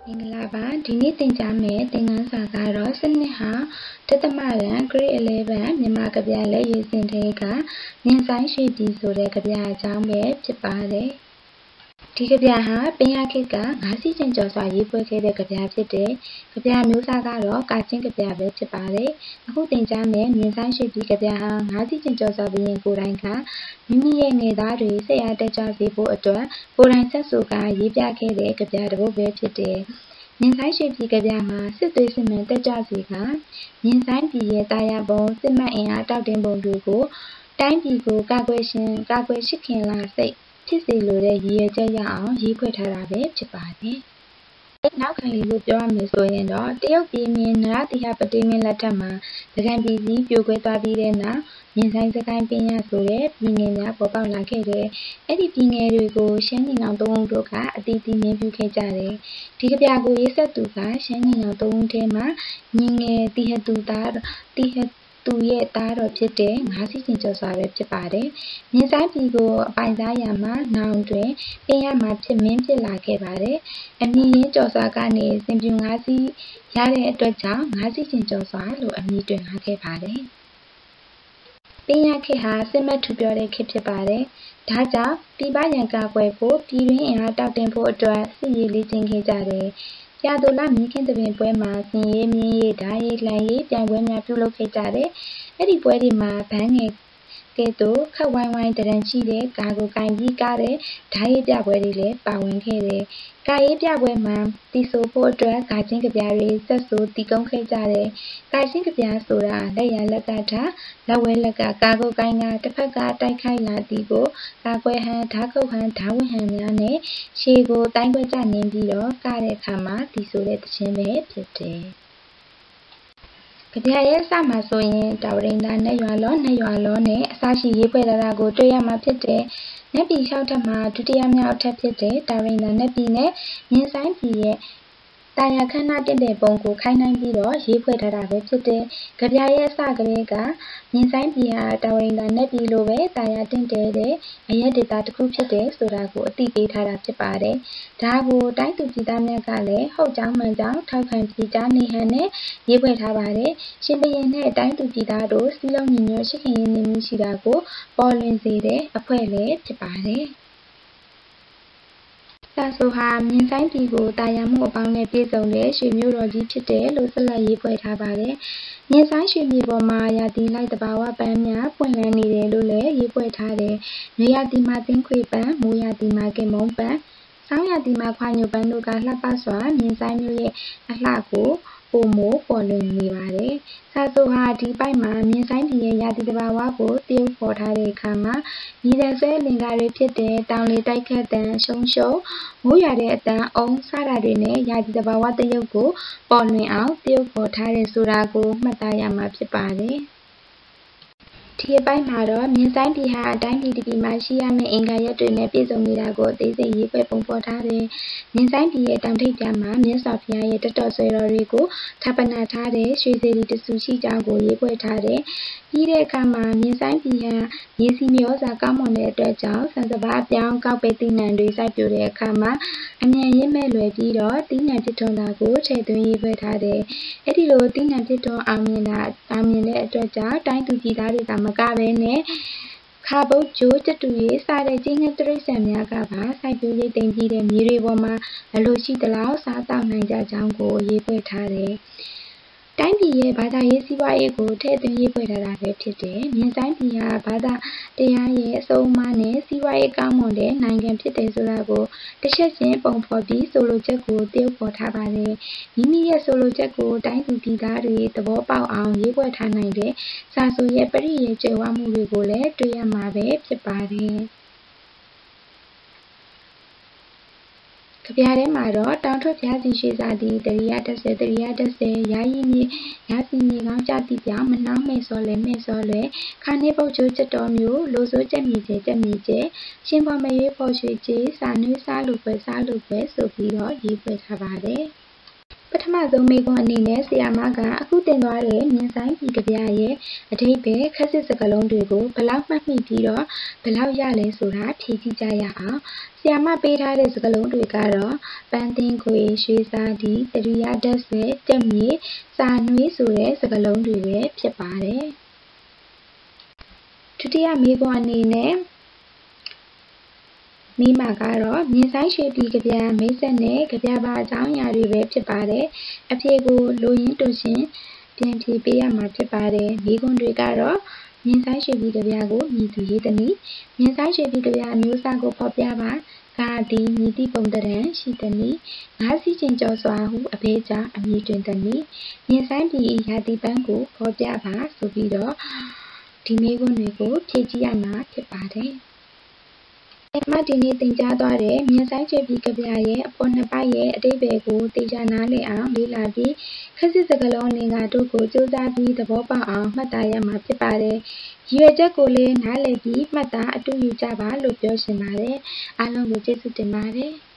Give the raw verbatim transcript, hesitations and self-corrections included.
င်္ဂလာပါဒီနေ့သင်ကြားမယ့်သင်ခန်းစာကတော့စနစ်ဟာတသမရန် grade eleven မြန်မာကဗျာလက်ရွေးစင်ထဲကမြင်ဆိုင်ရွှေပြည်ဆိုတဲ့ကဗျာအကြောင်းပဲဖြစ်ပါတယ်ဒီကဗျာဟာပင်ရခေတ်ကငါးစီးချင်းကျော်စွာရေးဖွဲ့ခဲ့တဲ့ကဗျာဖြစ်တဲ့ကဗျာမျိုးစားကတော့ကာချင်းကဗျာပဲဖြစ်ပါတယ်အခုသင်ကြားမယ့်မြင်ဆိုင်ရွှေပြည်ကဗျာဟာငါးစီးချင်းကျော်စွာဘုရင်ကိုယ်တိုင်ကမိမိရဲ့ငယ်သားတွေစိတ်အားတက်ကြွစေဖို့အတွက်ကိုယ်တိုင်ဆက်ဆိုကရေးပြခဲ့တဲ့ကဗျာတစ်ပုဒ်ပဲဖြစ်တယ်မြင်ဆိုင်ရွှေပြည်ကဗျာမှာစစ်သွေးစစ်မှန်တက်ကြွစေကမြင်ဆိုင်ပြည်ရဲ့တာယာပုံစစ်မှန်အင်အားတောက်တင်ပုံတွေကိုတိုင်းပြည်ကိုကာကွယ်ရှင်ကာကွယ်ရှိခင်လာစိတ်ဖြစ်စေလိုတဲ့ရည်ရွယ်ချက်ရအောင်ရေးဖွဲ့ထားတာပဲဖြစ်ပါတယ်။နောက်ခံလေးကိုပြောရမယ်ဆိုရင်တော့တရုတ်ပြည်မြင်နရတိဟပတိမင်းလက်ထက်မှာသက္ကံပြည်ကြီးပြိုကွဲသွားပြီးတဲ့နောက်မြင်ဆိုင်စကိုင်းပင်ရဆိုတဲ့ပြည်ငယ်များပေါ်ပေါက်လာခဲ့တယ်။အဲ့ဒီပြည်ငယ်တွေကိုရှမ်းညီနောင်သုံးဦးတို့ကအတီးတီးမြင်ပြုခဲ့ကြတယ်။ဒီကဗျာကိုရေးဆက်သူကရှမ်းညီနောင်သုံးဦးထဲမှာညီငယ်တိဟတူသားတိဟသူရဲ့သားတော်ဖြစ်တဲ့ငါးစီးချင်းကျော်စွာပဲဖြစ်ပါတယ်။မြင်းဆိုင်ပြည်ကိုအပိုင်စားရမှာနောင်တွင်ပင်ရမှာဖြစ်မင်းဖြစ်လာခဲ့ပါတယ်။အမည်ရင်းကျော်စွာကနေစင်ပြူငါးစီးရတဲ့အတွက်ကြောင့်ငါးစီးချင်းကျော်စွာလို့အမည်တွင်ထားခဲ့ပါတယ်။ပင်ရခေတ်ဟာစစ်မှတ်ထူပြောတဲ့ခေတ်ဖြစ်ပါတယ်။ဒါကြောင့်ပြည်ပရန်ကာကွယ်ဖို့ပြည်တွင်းအင်အားတောက်တင်ဖို့အတွက်စစ်ရေးလေ့ကျင့်ခဲ့ကြတယ်။ပြာသူလမြင်းခင်းတပင်ပွဲမှာစင်ရေးမြင်းရေးဓာတ်ရေးလှန်ရေးပြိုင်ပွဲများပြုလုပ်ခဲ့ကြတယ်။အဲ့ဒီပွဲဒီမှာဘန်းငယ်ကဲ့သို့ခက်ဝိုင်းဝိုင်းတရံရှိတဲ့ကာကိုကင်ပြီးကားတဲ့ဓာတ်ရေးပြပွဲတွေလည်းပါဝင်ခဲ့တယ်။ကာရေးပြပွဲမှာတီဆိုဖို့အတွက်ကာချင်းကဗျာတွေဆက်ဆိုတီကုန်းခဲ့ကြတယ်။ကာချင်းကဗျာဆိုတာလက်ရလက်ကထားလက်ဝဲလက်ကကာကိုကင်ကတစ်ဖက်ကတိုက်ခိုက်လာသည်ကိုကာကွယ်ဟန်ဓာတ်ခုတ်ဟန်ဓာတ်ဝဟန်များနဲ့ရှေကိုတိုင်းခွဲကြနေပြီးတော့ကားတဲ့အခါမှာတီဆိုတဲ့သချင်းပဲဖြစ်တယ်။ကဗျာရဲ့အစမှာဆိုရင်တာဝရင်သားနဲ့ရွာလောနဲ့ရွာလောနဲ့အစရှိရေးဖွဲ့လာတာကိုတွေ့ရမှာဖြစ်တယ်။နက်ပြည်လျှောက်ထက်မှာဒုတိယမြောက်အထက်ဖြစ်တဲ့တာဝရင်သားနက်ပြည်နဲ့မြင်းဆိုင်ပြည်ရဲ့တာယာခဏတင့်တဲ့ပုံကိုခိုင်းနိုင်ပြီးတော့ရေးဖွဲ့ထားတာပဲဖြစ်တယ်။ကြပြရဲ့အစကလေးကမြင်းဆိုင်ပြည်ဟာတာဝရင်သားနက်ပြည်လိုပဲတာယာတင့်တယ်တဲ့အရက်ဒေတာတစ်ခုဖြစ်တယ်ဆိုတာကိုအသိပေးထားတာဖြစ်ပါတယ်။ဒါကိုတိုင်းသူပြည်သားများကလည်းဟုတ်ကြောင်းမှန်ကြောင်းထောက်ခံပြည်သားနေဟန်နဲ့ရေးဖွဲ့ထားပါတယ်။ရှင်ဘရင်နဲ့တိုင်းသူပြည်သားတို့စီလုံးညီညွတ်ရှိခင်ရင်းနှီးမှုရှိတာကိုပေါ်လွင်စေတဲ့အဖွဲ့လည်းဖြစ်ပါတယ်။စာဆိုဟာမြင်းဆိုင်ပြည်ကိုတာယာမှုအပေါင်းနဲ့ပြည့်စုံတဲ့ရွှေမျိုးတော်ကြီးဖြစ်တယ်လို့ဆက်လက်ရေးဖွဲ့ထားပါတယ်။မြင်းဆိုင်ရွှေမြေပေါ်မှာရာသီလိုက်တဘာဝပန်းများပွင့်လန်းနေတယ်လို့လည်းရေးဖွဲ့ထားတယ်။နေရာဒီမှာသင်းခွေပန်းမိုးရာဒီမှာကင်မုံပန်းဆောင်းရာသီမှာခွာညုပန်းတို့ကလှပစွာမြင်းဆိုင်မျိုးရဲ့အလှကိုပုံမိုးပေါ်လွင်နေပါတယ်။စာဆိုဟာဒီပိုက်မှာမြင်းဆိုင်ပြည်ရဲ့ရာသီတဘာဝကိုတည်ပေါ်ထားတဲ့အခါမှာညီတဲ့ဆွဲလင်္ကာတွေဖြစ်တဲ့တောင်လေတိုက်ခတ်တန်ရှုံရှုံမိုးရွာတဲ့အတန်အုံစတာတွေနဲ့ရာသီတဘာဝတရုပ်ကိုပေါ်လွင်အောင်တည်ပေါ်ထားတဲ့ဆိုတာကိုမှတ်သားရမှာဖြစ်ပါတယ်။ဒီအပိုင်းမှာတော့မြင်းဆိုင်ပြည်ဟာအတိုင်းပြည်တစ်ပြည်မှာရှိရမယ့်အင်္ဂါရက်တွေနဲ့ပြည့်စုံနေတာကိုအသေးစိတ်ရေးဖွဲ့ပုံဖော်ထားတယ်။မြင်းဆိုင်ပြည်ရဲ့တောင်ထိပ်ပြမှာမြင်းစွာဘုရားရဲ့တတော်ဆွေတော်တွေကိုဌာပနာထားတဲ့ရွှေစေတီတဆူရှိကြောင်းကိုရေးဖွဲ့ထားတယ်။ပြီးတဲ့အခါမှာမြင်းဆိုင်ပြည်ဟာရေစီမျောစာကောင်းမွန်တဲ့အတွက်ကြောင့်ဆန်စပါးပြောင်းကောက်ပဲတိနှံတွေစိုက်ပျိုးတဲ့အခါမှာအမြန်ရင်းမဲ့လွယ်ပြီးတော့တိနှံဖြစ်ထွန်းတာကိုထည့်သွင်းရေးဖွဲ့ထားတယ်။အဲ့ဒီလိုတိနှံဖြစ်ထွန်းအောင်မြင်တာအောင်မြင်တဲ့အတွက်ကြောင့်တိုင်းသူပြည်သားတွေကမကပဲနဲ့ခါပုတ်ကျိုးကျတူရေးစတဲ့ကျင်းငယ်တရိတ်ဆန်များကပါစိုက်ပျိုးရေးတင်ပြီးတဲ့မြေတွေပေါ်မှာအလိုရှိသလောက်စားတောက်နိုင်ကြကြောင်းကိုရေးဖွဲ့ထားတယ်။တိုင်းပြည်ရဲ့ဘာသာရေးစီးပွားရေးကိုထည့်သွင်းရေးဖွဲ့ထားတာပဲဖြစ်တယ်။မြင်းဆိုင်ပြည်ဟာဘာသာတရားရဲ့အဆုံးအမနဲ့စီးပွားရေးကောင်းမွန်တဲ့နိုင်ငံဖြစ်တယ်ဆိုတာကိုတစ်ချက်ချင်းပုံဖော်ပြီးဆိုလိုချက်ကိုတည်ပေါ်ထားပါတယ်။မိမိရဲ့ဆိုလိုချက်ကိုတိုင်းသူပြည်သားတွေသဘောပေါက်အောင်ရေးဖွဲ့ထားနိုင်တဲ့စာဆိုရဲ့ပရိယေကျေဝမှုတွေကိုလည်းတွေ့ရမှာပဲဖြစ်ပါတယ်။ကဗျာထဲမှာတော့တောင်ထွက်ဖျားစီရွှေစာသည်တရိယာတက်ဆယ်တရိယာတက်ဆယ်ရာယီမြေရာစီမြေကောင်းကြတိပြောင်းမနှောင်းမဲ့စောလဲမဲ့စောလဲခါနေပုတ်ချိုးချက်တော်မျိုးလိုစိုးချက်မြေကျဲချက်မြေကျဲရှင်ဖော်မရွေးဖော်ရွှေကျေးစာနွေးစားလူပွဲစားလူပွဲဆိုပြီးတော့ရေးဖွဲ့ထားပါတယ်။ပထမဆုံးမေးခွန်းအနေနဲ့ဆရာမကအခုတင်သွားတဲ့မြင်ဆိုင်ပြည်ကဗျာရဲ့အဓိပ္ပာယ်ခက်စစ်စကားလုံးတွေကိုဘယ်လောက်မှတ်မိပြီးတော့ဘယ်လောက်ရလဲဆိုတာဖြေကြည့်ကြရအောင်ဆရာမပေးထားတဲ့စကားလုံးတွေကတော့ပန်းသင်းခွေရွှေစာဒီတရိယာတက်ဆွဲတက်မြေစာနွေးဆိုတဲ့စကားလုံးတွေပဲဖြစ်ပါတယ်ဒုတိယမေးခွန်းအနေနဲ့မိမာကတော့မြင်ဆိုင်ရွှေပြည်ကဗျာမိတ်ဆက်နဲ့ကဗျာပါအကြောင်းအရာတွေပဲဖြစ်ပါတယ်အဖြေကိုလိုရင်းတူရှင်ပြန်ဖြေပေးရမှာဖြစ်ပါတယ်မိခွန်းတွေကတော့မြင်ဆိုင်ရွှေပြည်ကဗျာကိုမြည်သူရေးသည်မြင်ဆိုင်ရွှေပြည်ကဗျာအမျိုးအစားကိုဖော်ပြပါကာဒီမြည်သည့်ပုံတရံရှိသည်ငါးစီးချင်းကျော်စွာဟုအဘဲကြောင့်အမည်တွင်သည်မြင်ဆိုင်ပြည်ရာသီပန်းကိုဖော်ပြပါဆိုပြီးတော့ဒီမိခွန်းတွေကိုဖြေကြည့်ရမှာဖြစ်ပါတယ်အမဒီနေ့သင်ကြားသွားတဲ့မြင်ဆိုင်ရွှေပြည်ကဗျာရဲ့အပေါ်နှစ်ပိုက်ရဲ့အဓိပ္ပာယ်ကိုသိချနားလည်အောင်လေ့လာပြီးခက်စစ်စကားလုံးတွေကတို့ကိုစူးစမ်းပြီးသဘောပေါက်အောင်မှတ်သားရမှာဖြစ်ပါတယ်။ရည်ရွယ်ချက်ကိုလည်းနားလည်ပြီးမှတ်သားအတူယူကြပါလို့ပြောချင်ပါတယ်။အားလုံးကိုကျေးဇူးတင်ပါတယ်။